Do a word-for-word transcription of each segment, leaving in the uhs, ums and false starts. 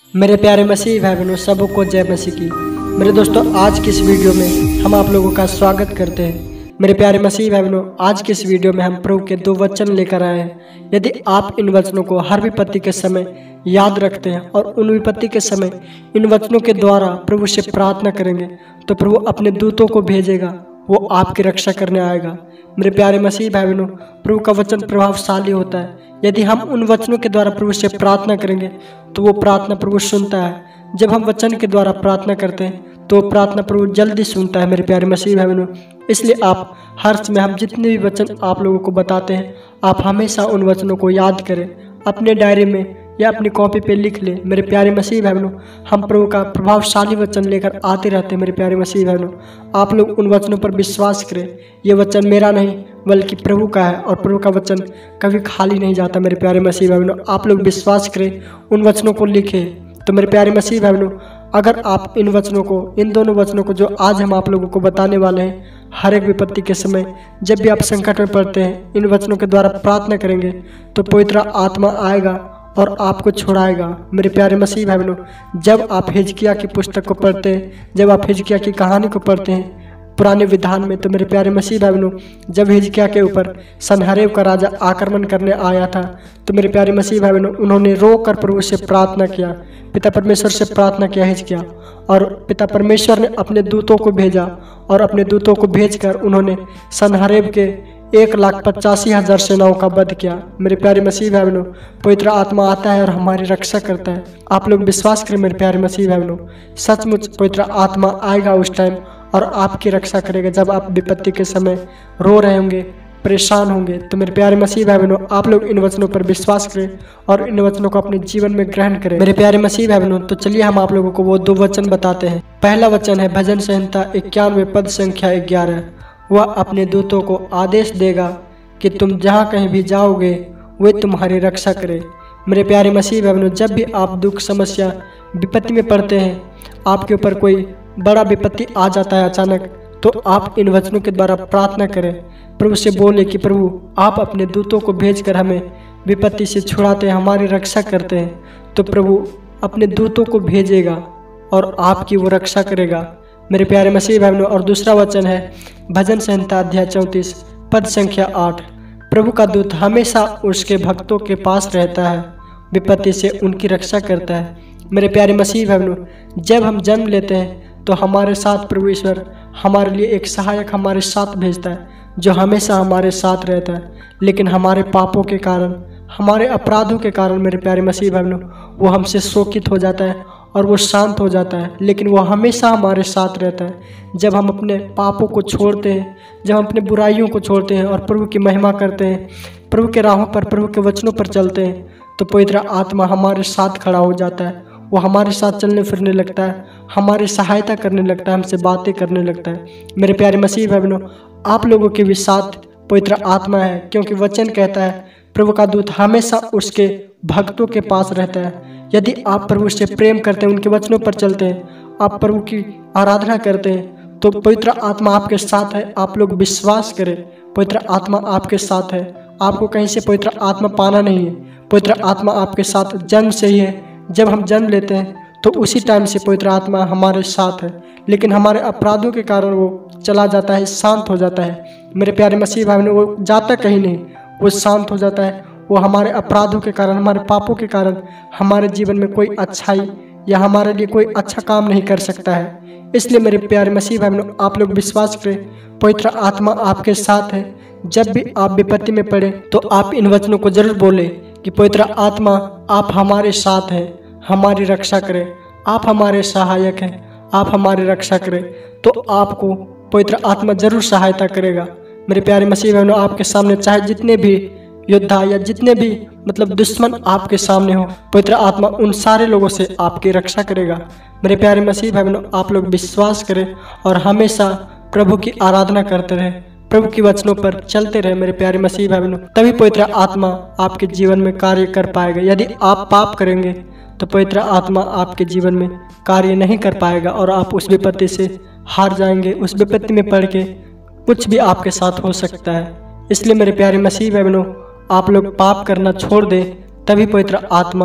मेरे प्यारे मसीह भाई बहनों, सबको जय मसीह की। मेरे दोस्तों, आज की इस वीडियो में हम आप लोगों का स्वागत करते हैं। मेरे प्यारे मसीह भाई बहनों, आज की इस वीडियो में हम प्रभु के दो वचन लेकर आए हैं। यदि आप इन वचनों को हर विपत्ति के समय याद रखते हैं और उन विपत्ति के समय इन वचनों के द्वारा प्रभु से प्रार्थना करेंगे तो प्रभु अपने दूतों को भेजेगा, वो आपकी रक्षा करने आएगा। मेरे प्यारे मसीह भाई बहनों, प्रभु का वचन प्रभावशाली होता है। यदि हम उन वचनों के द्वारा प्रभु से प्रार्थना करेंगे तो वो प्रार्थना प्रभु सुनता है। जब हम वचन के द्वारा प्रार्थना करते हैं तो प्रार्थना प्रभु जल्दी सुनता है। मेरे प्यारे मसीह भाई बहनों, इसलिए आप हर समय हम जितने भी वचन आप लोगों को बताते हैं, आप हमेशा उन वचनों को याद करें, अपने डायरी में या अपनी कॉपी पे लिख ले। मेरे प्यारे मसीह भाई बहनों, हम प्रभु का प्रभावशाली वचन लेकर आते रहते हैं। मेरे प्यारे मसीह भाई बहनों, आप लोग उन वचनों पर विश्वास करें। ये वचन मेरा नहीं बल्कि प्रभु का है और प्रभु का वचन कभी खाली नहीं जाता। मेरे प्यारे मसीह भाई बहनों, आप लोग विश्वास करें, उन वचनों को लिखें। तो मेरे प्यारे मसीह भाई बहनों, अगर आप इन वचनों को, इन दोनों वचनों को जो आज हम आप लोगों को बताने वाले हैं, हर एक विपत्ति के समय जब भी आप संकट में पड़ते हैं, इन वचनों के द्वारा प्रार्थना करेंगे तो पवित्र आत्मा आएगा और आपको छुड़ाएगा। मेरे प्यारे मसीह भाई बहनों, जब आप हिजकिय्याह की पुस्तक को पढ़ते हैं, जब आप हिजकिय्याह की कहानी को पढ़ते हैं पुराने विधान में, तो मेरे प्यारे मसीह भाई बहनों, जब हिजकिय्याह के ऊपर सनहरेब का राजा आक्रमण करने आया था तो मेरे प्यारे मसीह भाई बहनों, उन्होंने रो कर प्रभु से प्रार्थना किया, पिता परमेश्वर से प्रार्थना किया हिजकिय्याह, और पिता परमेश्वर ने अपने दूतों को भेजा और अपने दूतों को भेजकर उन्होंने सनहरेब के एक लाख पचासी हजार सेनाओं का वध किया। मेरे प्यारे मसीह भाई बहनों, पवित्र आत्मा आता है और हमारी रक्षा करता है। आप लोग विश्वास करें मेरे प्यारे मसीह भाई बहनों, सचमुच पवित्र आत्मा आएगा उस टाइम और आपकी रक्षा करेगा। जब आप विपत्ति के समय रो रहे होंगे, परेशान होंगे, तो मेरे प्यारे मसीह भाई बहनों, आप लोग इन वचनों पर विश्वास करें और इन वचनों को अपने जीवन में ग्रहण करें। मेरे प्यारे मसीह भाई बहनों, तो चलिए हम आप लोगों को वो दो वचन बताते हैं। पहला वचन है भजन संहिता इक्यानवे पद संख्या ग्यारह। वह अपने दूतों को आदेश देगा कि तुम जहाँ कहीं भी जाओगे वे तुम्हारी रक्षा करें। मेरे प्यारे मसीह भाई बहनों, जब भी आप दुख, समस्या, विपत्ति में पड़ते हैं, आपके ऊपर कोई बड़ा विपत्ति आ जाता है अचानक, तो आप इन वचनों के द्वारा प्रार्थना करें, प्रभु से बोले कि प्रभु आप अपने दूतों को भेजकर हमें विपत्ति से छुड़ाते हैं, हमारी रक्षा करते हैं। तो प्रभु अपने दूतों को भेजेगा और आपकी वो रक्षा करेगा। मेरे प्यारे मसीह भाई बहनों, और दूसरा वचन है भजन संहिता अध्याय चौंतीस पद संख्या आठ। प्रभु का दूत हमेशा उसके भक्तों के पास रहता है, विपत्ति से उनकी रक्षा करता है। मेरे प्यारे मसीह भाई बहनों, जब हम जन्म लेते हैं तो हमारे साथ प्रभु ईश्वर हमारे लिए एक सहायक हमारे साथ भेजता है जो हमेशा हमारे साथ रहता है। लेकिन हमारे पापों के कारण, हमारे अपराधों के कारण मेरे प्यारे मसीह भाई बहनों, वो हमसे शोकित हो जाता है और वो शांत हो जाता है, लेकिन वो हमेशा हमारे साथ रहता है। जब हम अपने पापों को छोड़ते हैं, जब हम अपने बुराइयों को छोड़ते हैं और प्रभु की महिमा करते हैं, प्रभु के राहों पर, प्रभु के वचनों पर चलते हैं, तो पवित्र आत्मा हमारे साथ खड़ा हो जाता है। वो हमारे साथ चलने फिरने लगता है, हमारी सहायता करने लगता है, हमसे बातें करने लगता है। मेरे प्यारे मसीह भाई बहनों, आप लोगों के भी साथ पवित्र आत्मा है, क्योंकि वचन कहता है प्रभु का दूत हमेशा उसके भक्तों के पास रहता है। यदि आप प्रभु से प्रेम करते हैं, उनके वचनों पर चलते हैं, आप प्रभु की आराधना करते हैं, तो पवित्र आत्मा आपके साथ है। आप लोग विश्वास करें, पवित्र आत्मा आपके साथ है। आपको कहीं से पवित्र आत्मा पाना नहीं है, पवित्र आत्मा आपके साथ जन्म से ही है। जब हम जन्म लेते हैं तो उसी टाइम से पवित्र आत्मा हमारे साथ है, लेकिन हमारे अपराधों के कारण वो चला जाता है, शांत हो जाता है। मेरे प्यारे मसीह भाई बहनों, वो जाता कहीं नहीं, वो शांत हो जाता है। वो हमारे अपराधों के कारण, हमारे पापों के कारण हमारे जीवन में कोई अच्छाई या हमारे लिए कोई अच्छा काम नहीं कर सकता है। इसलिए मेरे प्यारे मसीह भाई बहनों, आप लोग विश्वास करें, पवित्र आत्मा आपके साथ है। जब भी आप विपत्ति में पड़े तो आप इन वचनों को जरूर बोले कि पवित्र आत्मा आप हमारे साथ हैं, हमारी रक्षा करें, आप हमारे सहायक हैं, आप हमारी रक्षा करें। तो आपको पवित्र आत्मा जरूर सहायता करेगा। मेरे प्यारे मसीह बहनों, आपके सामने चाहे जितने भी योद्धा या जितने भी मतलब दुश्मन आपके सामने हो, पवित्र आत्मा उन सारे लोगों से आपकी रक्षा करेगा। मेरे प्यारे मसीह भाई बहनों, आप लोग विश्वास करें और हमेशा प्रभु की आराधना करते रहे, प्रभु की वचनों पर चलते रहे। मेरे प्यारे मसीह भाई बहनों, तभी पवित्र आत्मा आपके जीवन में कार्य कर पाएगा। यदि आप पाप करेंगे तो पवित्र आत्मा आपके जीवन में कार्य नहीं कर पाएगा और आप उस विपत्ति से हार जाएंगे। उस विपत्ति में पड़ के कुछ भी आपके साथ हो सकता है। इसलिए मेरे प्यारे मसीह भाई बहनों, आप लोग पाप करना छोड़ दें, तभी पवित्र आत्मा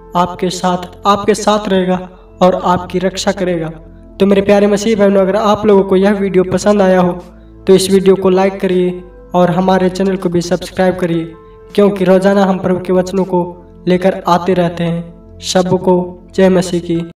आपके साथ आपके साथ रहेगा और आपकी रक्षा करेगा। तो मेरे प्यारे मसीह बहनों, अगर आप लोगों को यह वीडियो पसंद आया हो तो इस वीडियो को लाइक करिए और हमारे चैनल को भी सब्सक्राइब करिए, क्योंकि रोजाना हम प्रभु के वचनों को लेकर आते रहते हैं। सबको जय मसीह की।